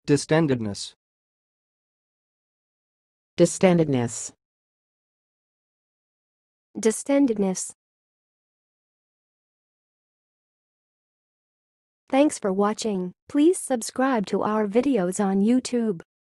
distendedness, distendedness, distendedness. Thanks for watching. Please subscribe to our videos on YouTube.